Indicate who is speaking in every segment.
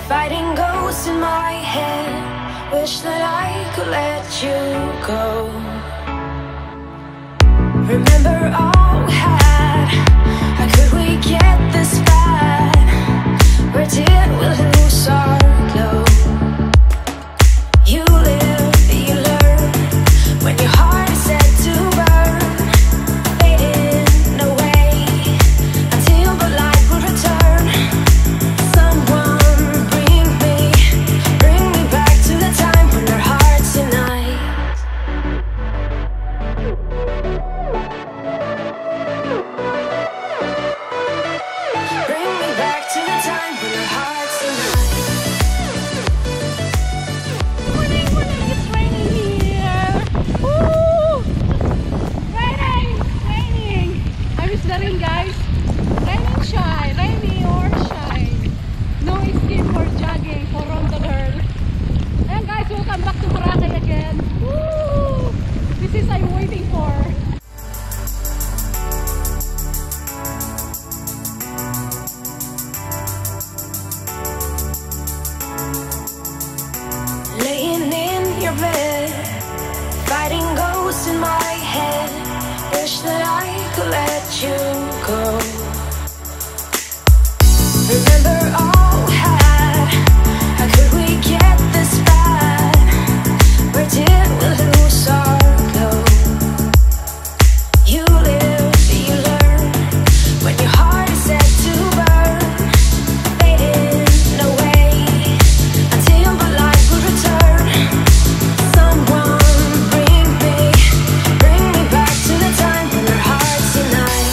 Speaker 1: fighting ghosts in my head. Wish that I could let you go. Remember all we had. How could we get this bad? Where did we lose our glow? You live, you learn. When your heart is set to burn, fading away until the light will return. Someone bring me back to the time when our hearts unite. Bring me back to the time when our hearts unite.
Speaker 2: Morning, morning, it's raining here. Woo! Raining, raining. I miss the rain, guys. Rain and shine, rainy or shine. No escape for jogging, for Rondo Girl. And guys, welcome back to Boracay again. Woo! This is I'm waiting for.
Speaker 1: Laying in your bed, fighting ghosts in my head. Wish that I could let you go. Remember all we had. How could we get this bad? Where did we lose our glow? You live, you learn. When your heart is set to burn, fading away until the light will return. Someone bring me back to the time when our hearts unite.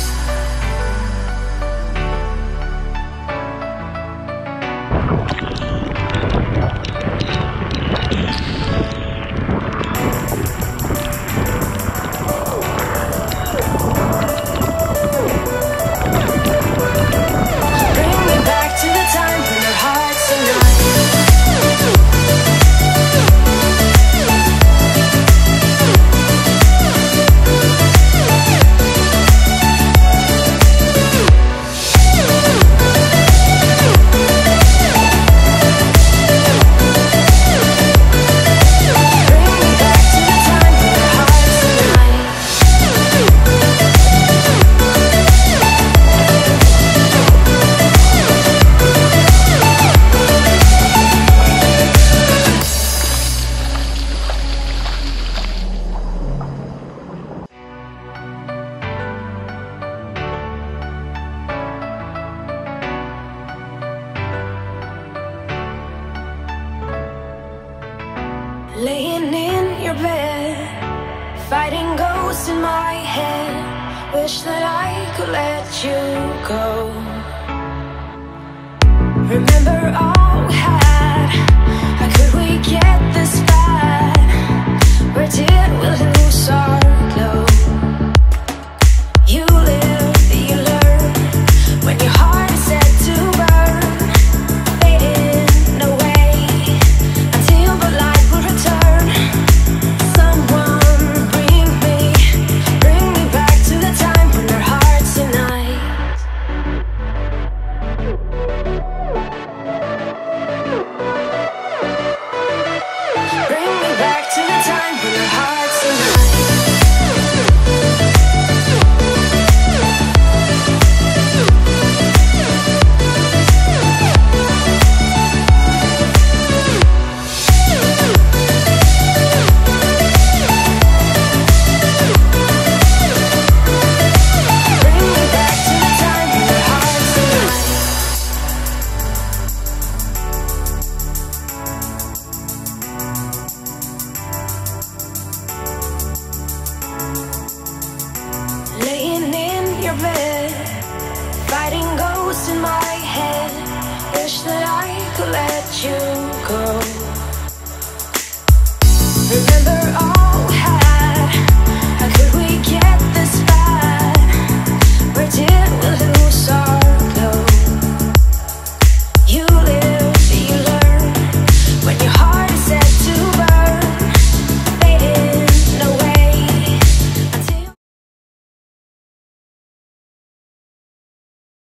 Speaker 1: Bring me back to the time when our hearts unite. Bring me back to the time when our hearts unite. Laying in your bed, fighting ghosts in my head. Wish that I could let you go. Remember all we had. How could we get this bad? Where did we lose our glow? You live, you learn. When your heart is set to burn, fading away until the light will return. Someone bring me back to the time when our hearts unite. Bring me back to the time when our hearts unite. Bring me back to the time when our hearts unite. Laying in your bed, fighting ghosts in my head. Wish that I could let you go. Remember all